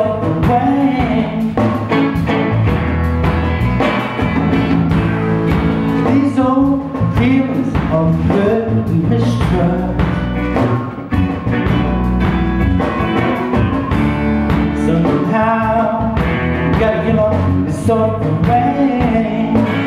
away. These old feelings of hurt and mistrust, somehow gotta give up this sort of rain.